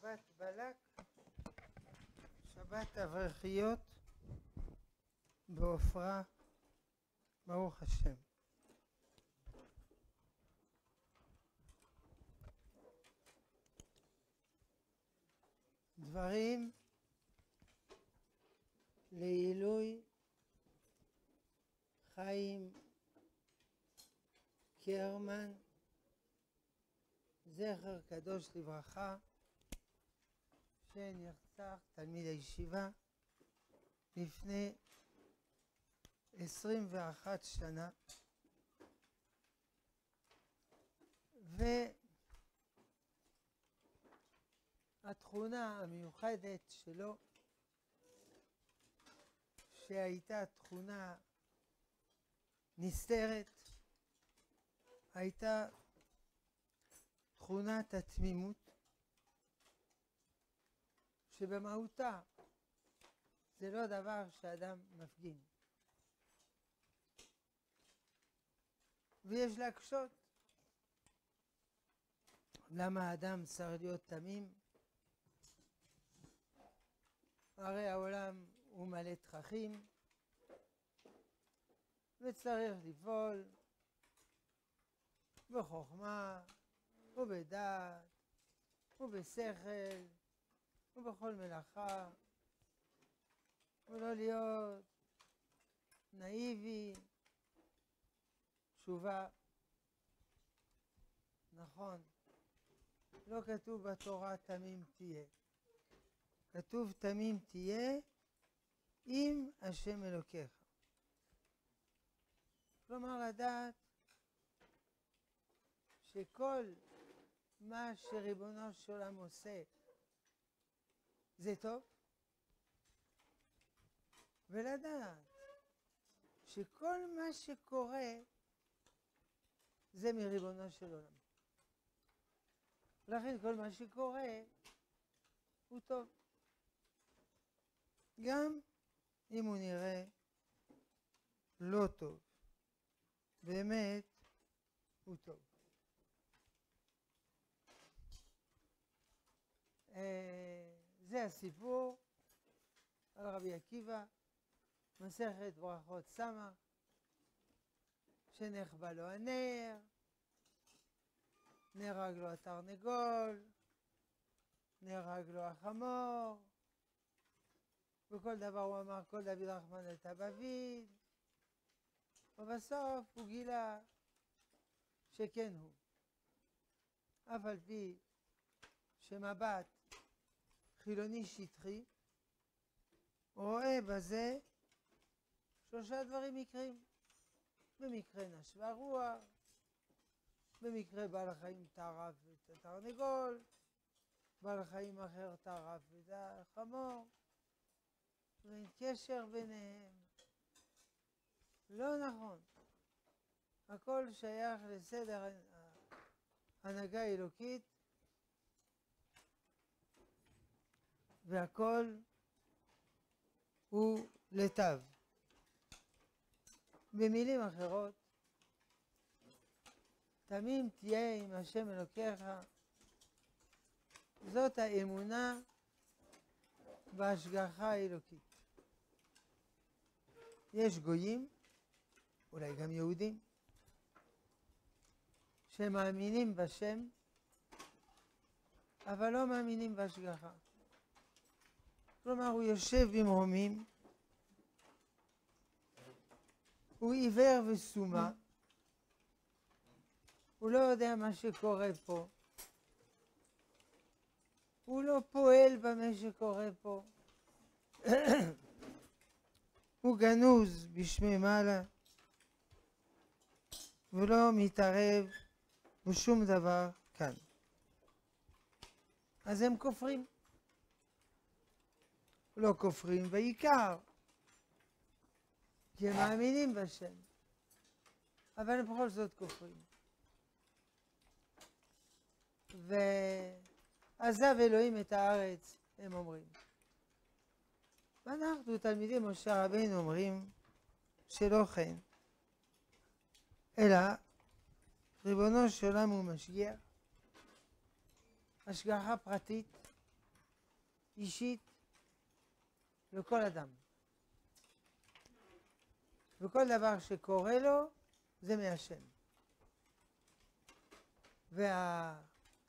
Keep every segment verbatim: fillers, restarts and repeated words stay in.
שבת בלק, שבת אברכיות בעופרה, ברוך השם. דברים לעילוי חיים קרמן, זכר קדוש לברכה, שנרצח תלמיד הישיבה לפני עשרים ואחת שנה, והתכונה המיוחדת שלו, שהייתה תכונה נסתרת, הייתה תכונת התמימות, שבמהותה זה לא דבר שאדם מפגין, ויש להקשות. למה האדם צריך להיות תמים? הרי העולם הוא מלא תככים, וצריך לפעול בחוכמה ובדעת ובשכל ובכל מלאכה, ולא להיות נאיבי. תשובה, נכון, לא כתוב בתורה תמים תהיה, כתוב תמים תהיה עם השם אלוקיך. כלומר, לדעת שכל מה שריבונו של עולם עושה זה טוב, ולדעת שכל מה שקורה זה מריבונו של עולם. לכן כל מה שקורה הוא טוב, גם אם הוא נראה לא טוב, באמת הוא טוב. זה הסיפור על רבי עקיבא, מסכת ברכות סמך, שנחבא לו הנר, נהרג לו התרנגול, נהרג לו החמור, וכל דבר הוא אמר כל דוד רחמן אל תבביד, ובסוף הוא גילה שכן הוא. אף על פי שמבט חילוני שטחי רואה בזה שלושה דברים מקרים. במקרה נשבה רוח, במקרה בעל החיים טרף את התרנגול, בעל החיים אחר טרף את החמור, ואין קשר ביניהם. לא נכון. הכל שייך לסדר הנהגה אלוקית, והכל הוא לטוב. במילים אחרות, תמים תהיה עם השם אלוקיך, זאת האמונה בהשגחה האלוקית. יש גויים, אולי גם יהודים, שמאמינים בשם, אבל לא מאמינים בהשגחה. כלומר, הוא יושב במרומים, הוא עיוור וסומה, הוא לא יודע מה שקורה פה, הוא לא פועל במה שקורה פה, הוא גנוז בשמי מעלה, ולא מתערב בשום דבר כאן. אז הם כופרים. לא כופרים בעיקר, כי הם מאמינים בשם, אבל הם בכל זאת כופרים. ועזב אלוהים את הארץ, הם אומרים. ואנחנו תלמידי משה רבינו אומרים שלא כן, אלא ריבונו של עולם הוא משגיח, השגחה פרטית, אישית לכל אדם. וכל דבר שקורה לו זה מהשם. וה...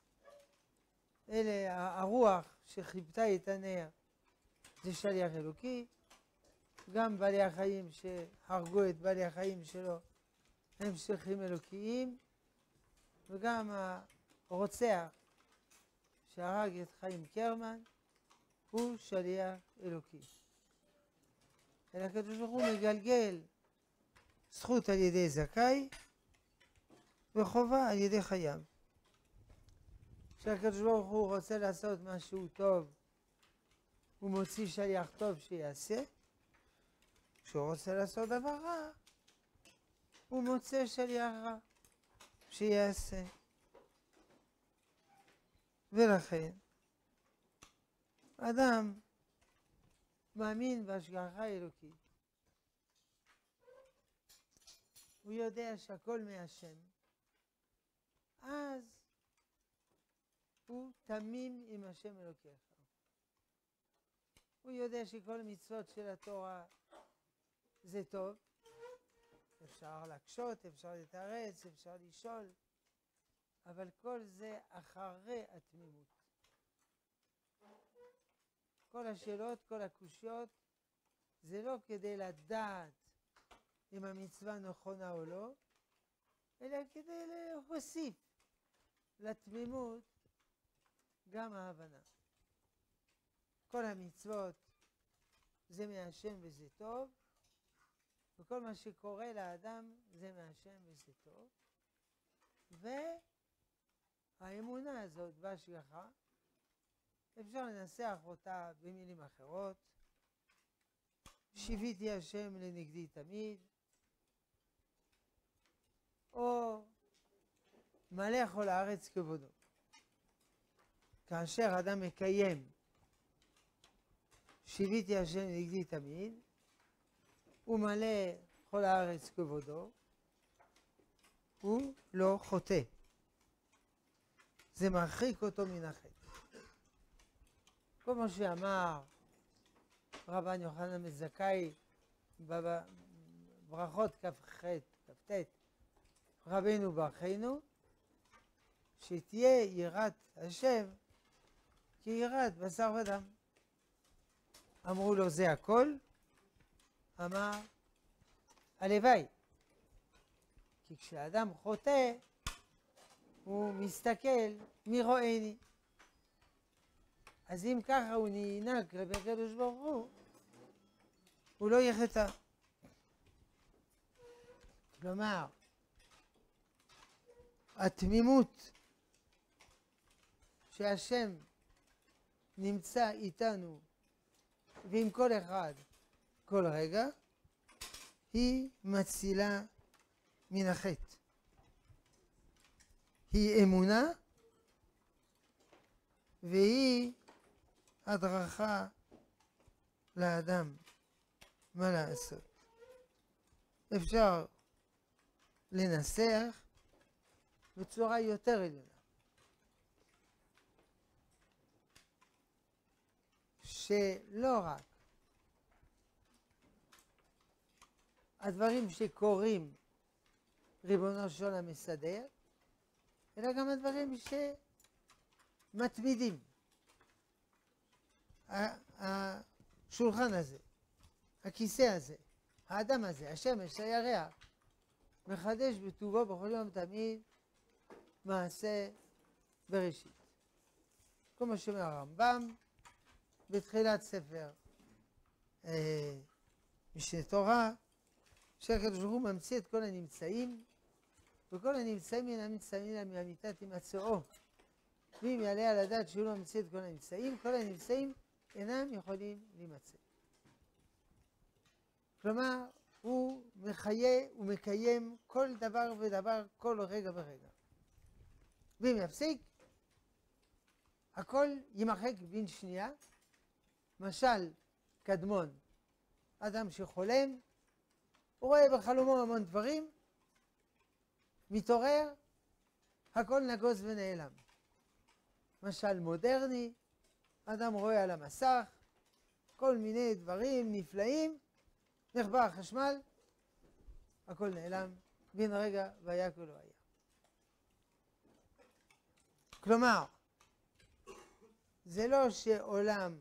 אלה, הרוח שחיפתה את הנר זה שליח אלוקי. גם בעלי החיים שהרגו את בעלי החיים שלו הם שליחים אלוקיים, וגם הרוצח שהרג את חיים קרמן הוא שליח אלוקי. אלא הקדוש ברוך הוא מגלגל זכות על ידי זכאי וחובה על ידי חייו. כשהקדוש ברוך הוא רוצה לעשות משהו טוב הוא מוציא שליח טוב שיעשה. כשהוא רוצה לעשות דבר רע הוא מוצא שליח רע שיעשה. ולכן אדם מאמין בהשגחה אלוקית, הוא יודע שהכל מהשם, אז הוא תמים עם השם אלוקיך. הוא יודע שכל מצוות של התורה זה טוב, אפשר להקשות, אפשר לתרץ, אפשר לשאול, אבל כל זה אחרי התמימות. כל השאלות, כל הקושיות, זה לא כדי לדעת אם המצווה נכונה או לא, אלא כדי להוסיף לתמימות גם ההבנה. כל המצוות זה מהשם וזה טוב, וכל מה שקורה לאדם זה מהשם וזה טוב, והאמונה הזאת בהשגחה, אפשר לנסח אותה במילים אחרות. שיוויתי השם לנגדי תמיד, או מלא כל הארץ כבודו. כאשר אדם מקיים שיוויתי השם לנגדי תמיד, הוא מלא כל הארץ כבודו, הוא לא חוטא. זה מרחיק אותו מן החטא. כמו שאמר רבן יוחנן בן זכאי בברכות כ"ח כ"ט, רבנו ברכנו, שתהיה יראת השם כיראת בשר ודם. אמרו לו זה הכל? אמר הלוואי, כי כשאדם חוטא הוא מסתכל מי רואני. אז אם ככה הוא נהנג כלפי הקדוש ברוך הוא, הוא לא יחטא. כלומר, התמימות שהשם נמצא איתנו ועם כל אחד כל רגע, היא מצילה מן החטא. היא אמונה והיא הדרכה לאדם מה לעשות. אפשר לנסח בצורה יותר עליונה, שלא רק הדברים שקורים ריבונו של עולם מסדר, אלא גם הדברים שמתמידים. השולחן הזה, הכיסא הזה, האדם הזה, השמש, הירח, מחדש בטובו בכל יום תמיד מעשה בראשית. כמו שאומר הרמב"ם בתחילת ספר אה, משנה תורה, שהקדוש ברוך הוא ממציא את כל הנמצאים, וכל הנמצאים אינם נמצאים אלא מהמיתה תימצאו. ואם יעלה על הדעת שהוא לא ממציא את כל הנמצאים, כל הנמצאים אינם יכולים להימצא. כלומר, הוא מחיה ומקיים כל דבר ודבר כל רגע ורגע. ואם יפסיק, הכל יימחק בין שנייה. משל קדמון, אדם שחולם, הוא רואה בחלומו המון דברים, מתעורר, הכל נגוז ונעלם. משל מודרני, אדם רואה על המסך כל מיני דברים נפלאים, נחבר החשמל, הכל נעלם, בן רגע והיה כלא היה. כלומר, זה לא שעולם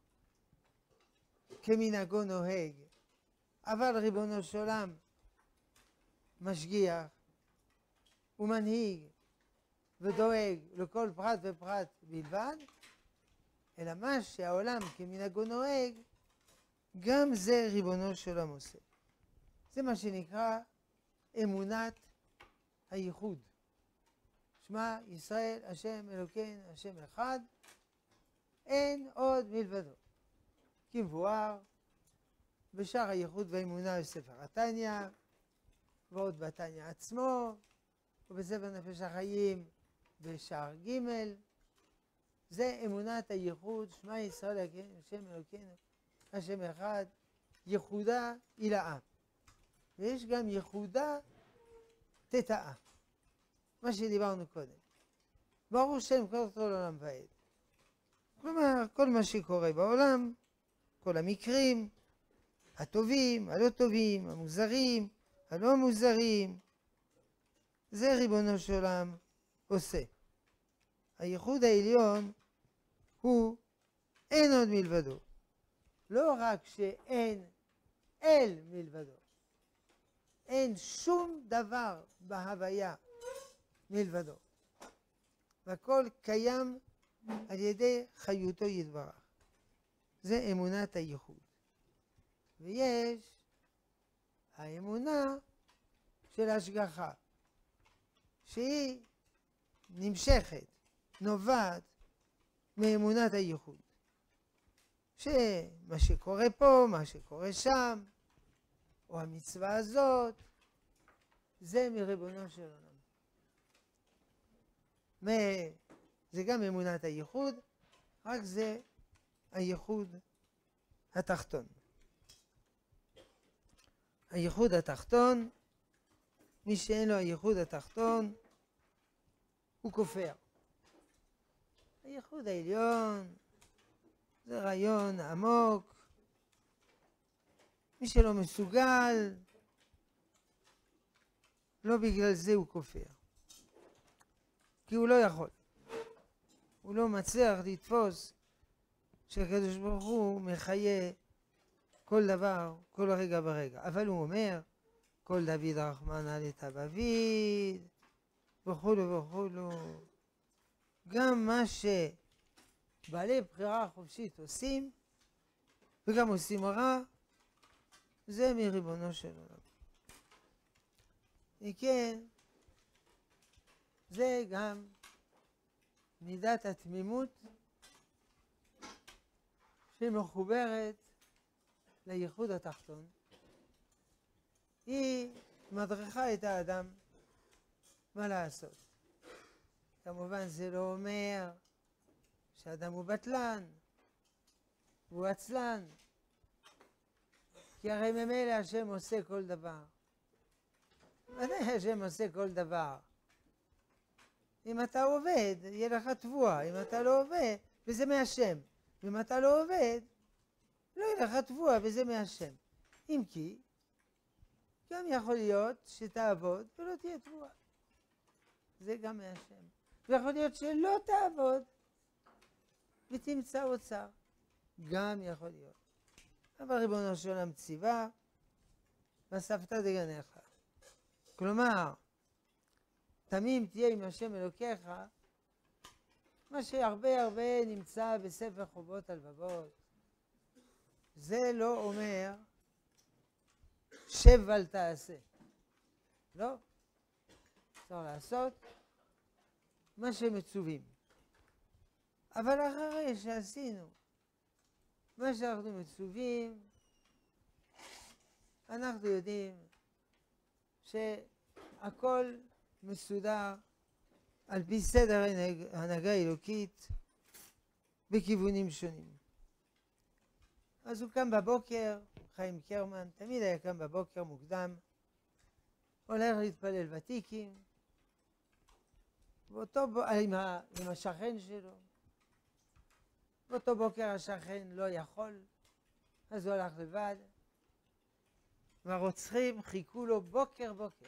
כמנהגו נוהג, אבל ריבונו של עולם משגיח ומנהיג ודואג לכל פרט ופרט בלבד, אלא מה שהעולם כמנהגו נוהג, גם זה ריבונו של עולם עושה. זה מה שנקרא אמונת הייחוד. שמע ישראל השם אלוקינו השם אחד, אין עוד מלבדו. כמבואר בשער הייחוד והאמונה בספר התניא, ועוד בתניא עצמו, ובספר נפש החיים בשער ג'. זה אמונת הייחוד, שמע ישראל השם אלוקינו השם אחד, ייחודה היא לעם. ויש גם ייחודה תתאה, מה שדיברנו קודם. ברור שם כל כל עולם ועד. כלומר, כל מה שקורה בעולם, כל המקרים, הטובים, הלא טובים, המוזרים, הלא מוזרים, זה ריבונו של עולם עושה. הייחוד העליון הוא אין עוד מלבדו. לא רק שאין אל מלבדו, אין שום דבר בהוויה מלבדו. והכל קיים על ידי חיותו יתברך. זה אמונת הייחוד. ויש האמונה של השגחה, שהיא נמשכת, נובעת מאמונת הייחוד. שמה שקורה פה, מה שקורה שם, או המצווה הזאת, זה מריבונו של עולם. זה גם אמונת הייחוד, רק זה הייחוד התחתון. הייחוד התחתון, מי שאין לו הייחוד התחתון, הוא כופר. הייחוד העליון זה רעיון עמוק. מי שלא מסוגל, לא בגלל זה הוא כופר. כי הוא לא יכול. הוא לא מצליח לתפוס שהקדוש ברוך הוא מחיה כל דבר, כל רגע ורגע. אבל הוא אומר, כל דוד רחמנא לטב-אביד, וכולו וכולו. גם מה שבעלי בחירה חופשית עושים, וגם עושים רע, זה מריבונו של עולם. וכן, זה גם מידת התמימות שמחוברת לייחוד התחתון. היא מדריכה את האדם מה לעשות. כמובן זה לא אומר שאדם הוא בטלן, הוא עצלן, כי הרי ממילא השם עושה כל דבר. ודאי השם עושה כל דבר. אם אתה עובד, יהיה לך תבואה. אם אתה לא עובד, וזה מהשם. אם אתה לא עובד, לא יהיה לך תבואה, וזה מהשם. אם כי, גם יכול להיות שתעבוד ולא תהיה תבואה. זה גם מהשם. ויכול להיות שלא תעבוד ותמצא אוצר. גם יכול להיות. אבל ריבונו של עולם ציווה, ואספת דגניך. כלומר, תמים תהיה עם השם אלוקיך, מה שהרבה הרבה נמצא בספר חובות הלבבות. זה לא אומר שב אל תעשה. לא. אפשר לעשות מה שמצווים. אבל אחרי שעשינו מה שאנחנו מצווים, אנחנו יודעים שהכל מסודר על פי סדר הנהגה אלוקית בכיוונים שונים. אז הוא קם בבוקר, חיים קרמן, תמיד היה קם בבוקר מוקדם, הולך להתפלל ותיקים, ואותו בו, עם, ה, עם השכן שלו, באותו בוקר השכן לא יכול, אז הוא הלך לבד. והרוצחים חיכו לו בוקר בוקר.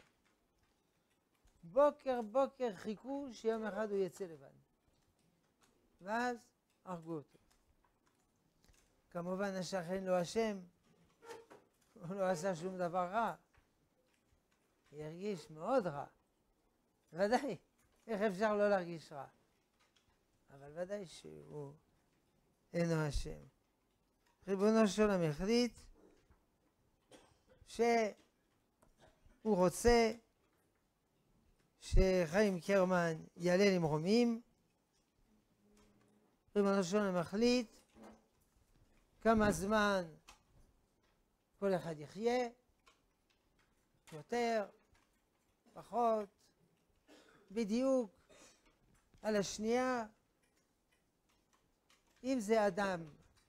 בוקר בוקר חיכו שיום אחד הוא יצא לבד. ואז הרגו אותו. כמובן השכן לא אשם, הוא לא עשה שום דבר רע. הוא הרגיש מאוד רע. ודאי, איך אפשר לא להרגיש רע? אבל ודאי שהוא אינו אשם. ריבונו של עולם החליט שהוא רוצה שחיים קרמן יעלה למרומים. ריבונו של עולם החליט כמה זמן כל אחד יחיה, יותר, פחות, בדיוק על השנייה. אם זה אדם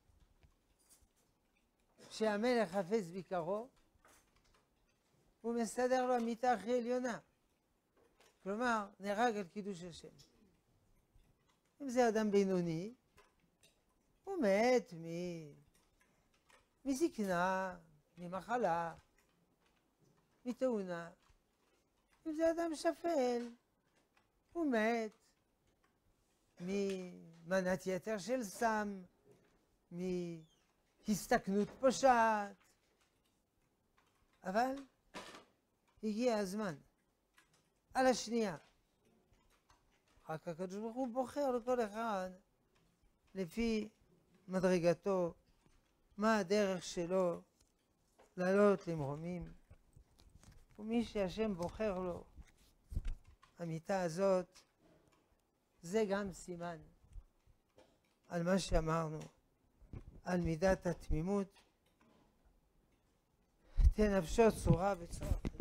שהמלך חפץ ביקרו, הוא מסדר לו המיטה הכי עליונה. כלומר, נהרג על קידוש השם. אם זה אדם בינוני, הוא מת מ... מזקנה, ממחלה, מתאונה. אם זה אדם שפל, הוא מת ממנת יתר של סם, מהסתכנות פושעת. אבל הגיע הזמן, על השנייה. רק הקדוש ברוך הוא בוחר לכל אחד לפי מדרגתו, מה הדרך שלו לעלות למרומים. ומי שהשם בוחר לו, המיטה הזאת, זה גם סימן על מה שאמרנו, על מידת התמימות. תנפשו צורה וצורה.